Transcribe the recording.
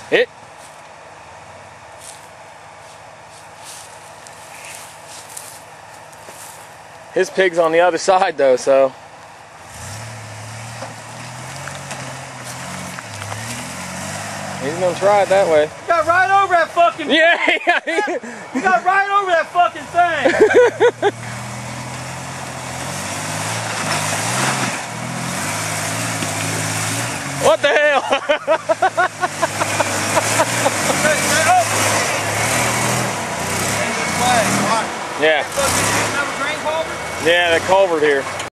It. His pig's on the other side though, so. He's gonna try it that way. You got right over that fucking thing. Yeah. You got right over that fucking thing. What the hell? Yeah. Another grain culvert? Yeah, the culvert here.